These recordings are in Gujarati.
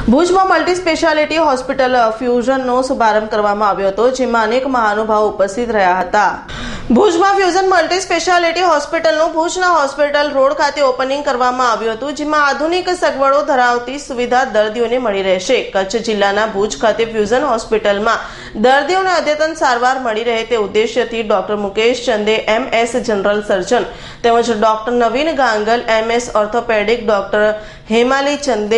ભુજમાં મલ્ટી સ્પેશિયાલિટી હોસ્પિટલ ફ્યુઝનનો શુભારંભ કરવામાં આવ્યો હતો, જેમાં અનેક મહાનુભાવો ઉપસ્થિત રહ્યા હતા. ભુજમાં ફ્યુઝન મલ્ટી સ્પેશિયાલિટી હોસ્પિટલનું ભુજના હોસ્પિટલ રોડ ખાતે ઓપનિંગ કરવામાં આવ્યું હતું, જેમાં આધુનિક સગવડો ધરાવતી સુવિધા દર્દીઓને મળી રહેશે. કચ્છ જિલ્લાના ભુજ ખાતે ફ્યુઝન હોસ્પિટલમાં દર્દીઓને અદ્યતન સારવાર મળી રહે તે ઉદ્દેશ્યથી doctor Mukesh Chande MS general surgeon તેમજ doctor Naveen Gangal MS orthopaedic, doctor Hemali Chande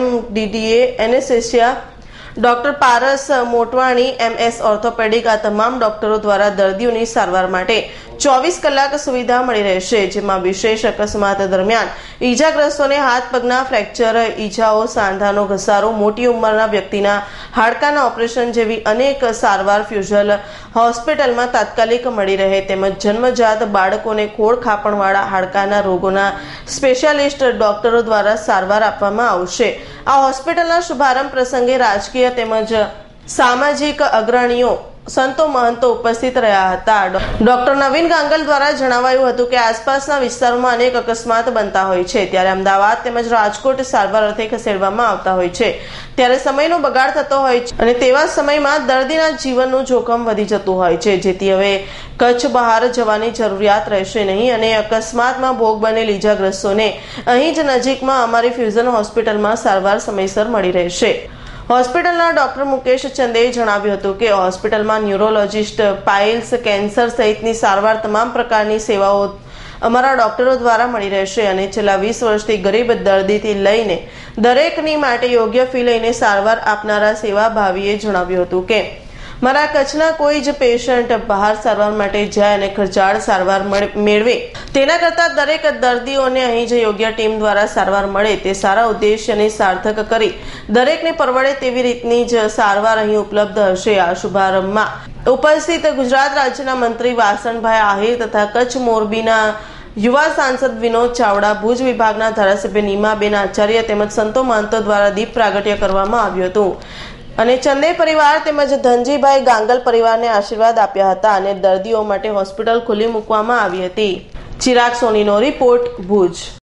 MDDA anaesthesia, doctor Paras Motwani MS orthopaedic આ તમામ ડોક્ટરો દ્વારા દર્દીઓની સારવાર માટે 24 કલાક સુવિધા મળી રહેશે, જેમાં વિશેષ અકસ્માત દરમિયાન ઈજાગ્રસ્તોને હાથ પગના ફ્રેક્ચર, ઈજાઓ, સાંધાનો ઘસારો, મોટી ઉંમરના વ્યક્તિના હાડકાના ઓપરેશન જેવી અનેક સારવાર ફ્યુઝન હોસ્પિટલમાં તાત્કાલિક મળી રહે તેમજ જન્મજાત બાળકોને ખોળ ખાપણવાળા હાડકાના રોગોના સ્પેશિયાલિસ્ટ ડોક્ટરો દ્વારા સારવાર આપવામાં આવશે. આ હોસ્પિટલના શુભારંભ પ્રસંગે રાજકીય તેમજ સામાજિક અગ્રણીઓ, સંતો, મહંતો ઉપસ્થિત રહ્યા હતા. ડોક્ટર નવીન ગાંગલ દ્વારા જણાવાયું હતું કે આસપાસના વિસ્તારોમાં અનેક અકસ્માત બનતા હોય છે, ત્યારે અમદાવાદ તેમજ રાજકોટ સારવાર અર્થે ખસેડવામાં આવતા હોય છે, ત્યારે સમયનો બગાડ થતો હોય છે અને તેવા સમયમાં દર્દીના જીવનનું જોખમ વધી જતું હોય છે, જેથી હવે કચ્છ બહાર જવાની જરૂરિયાત રહેશે નહીં અને અકસ્માતમાં ભોગ બનેલ ઈજાગ્રસ્તોને અહીં જ નજીકમાં અમારી ફ્યુઝન હોસ્પિટલમાં સારવાર સમયસર મળી રહેશે. હોસ્પિટલના ડોક્ટર મુકેશ ચંદેએ જણાવ્યું હતું કે હોસ્પિટલમાં ન્યુરોલોજિસ્ટ, પાઇલ્સ, કેન્સર સહિતની સારવાર તમામ પ્રકારની સેવાઓ અમારા ડોક્ટરો દ્વારા મળી રહેશે અને છેલ્લા 20 વર્ષથી ગરીબ દર્દીથી લઈને દરેકની માટે યોગ્ય ફી લઈને સારવાર આપનારા સેવાભાવીએ જણાવ્યું હતું કે મારા કચ્છના કોઈ જ પેશન્ટ બહાર સારવાર માટે જાય અને ખર્ચાળ સારવાર મેળવે તેના કરતાં દરેક દર્દીઓને અહીં જ યોગ્ય ટીમ દ્વારા સારવાર મળે તે સારા ઉદ્દેશ્યને સાર્થક કરી દરેકને પરવડે તેવી રીતની જ સારવાર અહીં ઉપલબ્ધ હશે. આ શુભારંભમાં ઉપસ્થિત ગુજરાત રાજ્યના મંત્રી વાસણભાઈ આહિર તથા કચ્છ મોરબીના યુવા સાંસદ વિનોદ ચાવડા, ભુજ વિભાગના ધારાસભ્ય નીમાબેન આચાર્ય તેમજ સંતો મહંતો દ્વારા દીપ પ્રાગટ્ય કરવામાં આવ્યું હતું અને ચંદે પરિવાર તેમજ ધનજીભાઈ ગાંગલ પરિવારને આશીર્વાદ આપ્યા હતા અને દર્દીઓ માટે હોસ્પિટલ ખુલ્લી મૂકવામાં આવી હતી. ચિરાગ સોનીનો રિપોર્ટ, ભુજ.